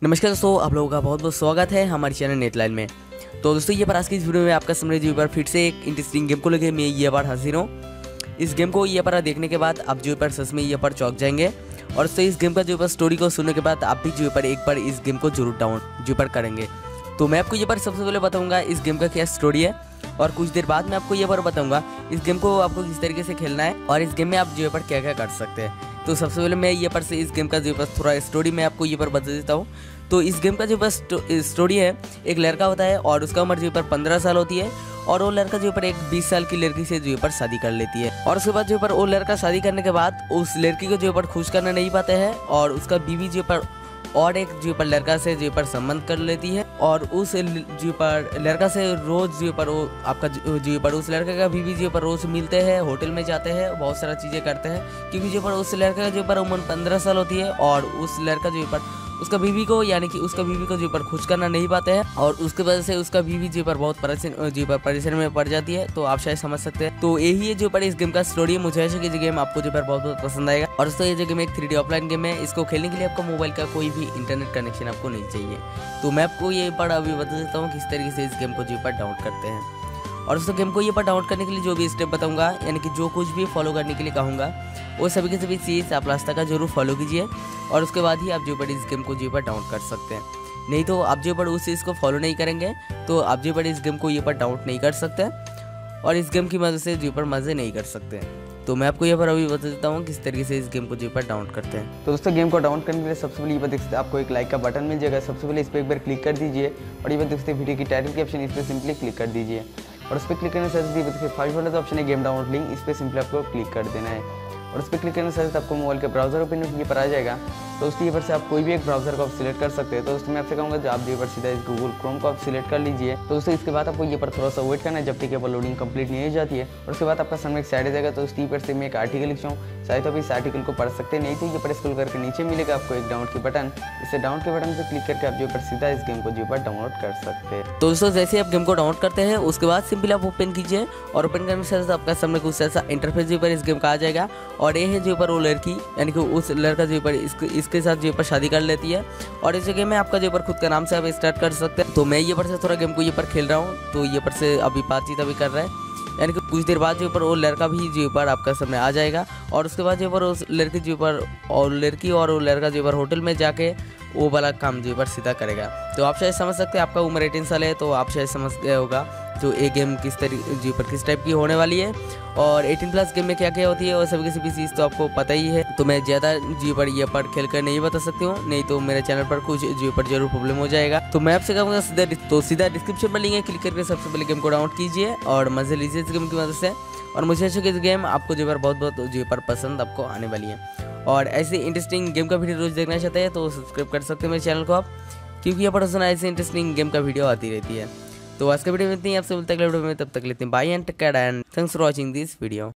नमस्कार दोस्तों, आप लोगों का बहुत बहुत स्वागत है हमारे चैनल नेटलाइन में। तो दोस्तों ये पर आज की इस वीडियो में आपका सामने जो पर फिर से एक इंटरेस्टिंग गेम को लेकर मैं ये बार हाजिर हूँ। इस गेम को ये पर देखने के बाद आप जो पर सच में ये पर चौंक जाएंगे और उससे इस गेम का जो पर स्टोरी को सुनने के बाद आप भी जो पर एक बार इस गेम को जरूर डाउन जो पर करेंगे। तो मैं आपको ये पर सबसे पहले बताऊँगा इस गेम का क्या स्टोरी है और कुछ देर बाद मैं आपको ये पर बताऊँगा इस गेम को आपको किस तरीके से खेलना है और इस गेम में आप जो पर क्या क्या कर सकते हैं। तो सबसे पहले मैं ये पर से इस गेम का जो बस थोड़ा स्टोरी मैं आपको ये पर बता देता हूँ। तो इस गेम का जो बस स्टोरी है, एक लड़का होता है और उसका उम्र जो पर 15 साल होती है और वो लड़का जो पर एक 20 साल की लड़की से जो पर शादी कर लेती है और उसके बाद जो पर वो लड़का शादी करने के बाद उस लड़की को जो पर खुश करना नहीं पाते हैं और उसका बीवी जो पर और एक जो पर लड़का से जो पर संबंध कर लेती है और उस जो पर लड़का से रोज जो पर वो आपका जो पर उस लड़के का बीवी जो पर रोज मिलते हैं, होटल में जाते हैं, बहुत सारा चीज़ें करते हैं क्योंकि जो पर उस लड़के का जो पर उम्र 15 साल होती है और उस लड़का जो पर उसका बीवी को यानी कि उसका बीवी को जो पर खुश करना नहीं पाते हैं और उसके वजह से उसका बीवी जो पर बहुत परेशान में पड़ जाती है। तो आप शायद समझ सकते हैं। तो यही है जो पर इस गेम का स्टोरी है। मुझे ऐसा कि गेम आपको जो पर बहुत बहुत पसंद आएगा और दोस्तों ये जो गेम एक 3D ऑफलाइन गेम है। इसको खेलने के लिए आपको मोबाइल का कोई भी इंटरनेट कनेक्शन आपको नहीं चाहिए। तो मैं आपको ये पर अभी बता देता हूँ किस तरीके से इस गेम को जो पर डाउनलोड करते हैं और दोस्तों गेम को ये पर डाउनलोड करने के लिए जो भी स्टेप बताऊंगा यानी कि जो कुछ भी फॉलो करने के लिए कहूँगा वो सभी के सभी चीज़ आप रास्ता का जरूर फॉलो कीजिए और उसके बाद ही आप जो पर इस गेम को जो पर डाउनलोड कर सकते हैं। नहीं तो आप जो पर उस चीज़ को फॉलो नहीं करेंगे तो आप जो पर इस गेम को ये पर डाउनलोड नहीं कर सकते और इस गेम की मदद से जो पर मज़े नहीं कर सकते। तो मैं आपको यहाँ पर अभी बता देता हूँ किस तरीके से इस गेम को जो पर डाउनलोड करते हैं। तो दोस्तों गेम को डाउनलोड करने के लिए सबसे पहले ये देख सकते हैं आपको एक लाइक का बटन मिल जाएगा। सबसे पहले इस पर एक बार क्लिक कर दीजिए और ये देख सकते हैं वीडियो की टाइटल के ऑप्शन, इस पर सिंपली क्लिक कर दीजिए और उस पर क्लिक करने से फर्स्ट वाला जो ऑप्शन है गेम डाउनलोड लिंक, इस पर सिंपली आपको क्लिक कर देना है और उस पर क्लिक करने से आपको मोबाइल के ब्राउजर ओपन ये पर आ जाएगा। तो उसके पर से आप कोई भी एक ब्राउजर को आप सिलेक्ट कर सकते हैं। तो उसमें मैं आपसे कहूँगा जो आप ये पर सीधा इस गूगल क्रोम को आप सिलेक्ट कर लीजिए। तो उससे इसके बाद आपको ये पर थोड़ा सा वेट करना है जब तक ये लोडिंग कंप्लीट नहीं हो जाती है और उसके बाद आपका सामने एक साइड आ जाएगा। तो उसकी पर से मैं एक आर्टिकल लिखता हूँ, शायद आप इस आर्टिकल को पढ़ सकते हैं। नहीं तो ये पर स्क्रॉल करके नीचे मिलेगा आपको एक डाउनलोड की बटन। इसे डाउनलोड के बटन पर क्लिक करके आप जो पर सीधा इस गेम को जो पर डाउनलोड कर सकते हैं। तो दोस्तों जैसे आप गेम को डाउनलोड करते हैं उसके बाद सिंपली आप ओपन कीजिए और ओपन करने से आपका सामने कुछ ऐसा इंटरफेस जो पर इस गेम का आ जाएगा और ये है जो पर वो लड़की यानी कि उस लड़का जो पर इसके साथ जो पर शादी कर लेती है और इस गेम में आपका जो पर खुद का नाम से आप स्टार्ट कर सकते हैं। तो मैं ये पर से थोड़ा गेम को ये पर खेल रहा हूँ। तो ये पर से अभी बातचीत अभी कर रहा है यानी कि कुछ देर बाद जो पर वो लड़का भी जो पर आपका सामने आ जाएगा और उसके बाद जो पर उस लड़की जो पर और लड़की और वो लड़का जो पर होटल में जाके वो वाला काम जो पर सीधा करेगा। तो आप शायद समझ सकते हैं, आपका उम्र 18 साल है तो आप शायद समझ गए होगा जो ये गेम किस तरीके जो पर किस टाइप की होने वाली है और 18+ गेम में क्या क्या होती है और सभी की चीज़ तो आपको पता ही है। तो मैं ज़्यादा जी पर ये पर खेल कर नहीं बता सकती हूँ, नहीं तो मेरे चैनल पर कुछ जी पर जरूर प्रॉब्लम हो जाएगा। तो मैं आपसे कहूँगा सीधा डिस्क्रिप्शन में लिंक है, क्लिक करके सबसे पहले गेम को डाउनलोड कीजिए और मजे लीजिए इस गेम की मदद से। और मुझे ऐसा कि इस गेम आपको जो पर बहुत जो पर पसंद आपको आने वाली है और ऐसे इंटरेस्टिंग गेम का वीडियो रोज देखना चाहते हैं तो सब्सक्राइब कर सकते हैं मेरे चैनल को आप, क्योंकि यहाँ पर ऐसे इंटरेस्टिंग गेम का वीडियो आती रहती है। तो आज का वीडियो में इतनी, आपसे मिलता है अगले वीडियो में, तब तक लेते हैं bye and take care and thanks for watching this video.